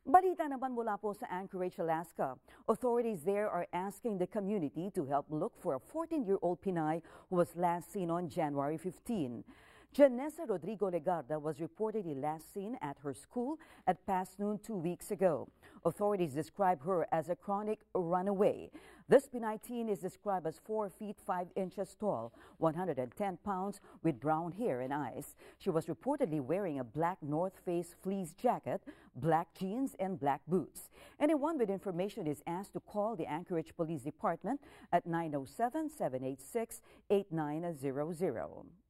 Balita naman mula po sa Anchorage, Alaska. Authorities there are asking the community to help look for a 14-year-old Pinay who was last seen on January 15. Janessa Rodrigo-Legarda was reportedly last seen at her school at past noon 2 weeks ago. Authorities describe her as a chronic runaway. This Pinay teen is described as 4 feet 5 inches tall, 110 pounds, with brown hair and eyes. She was reportedly wearing a black North Face fleece jacket, black jeans, and black boots. Anyone with information is asked to call the Anchorage Police Department at 907-786-8900.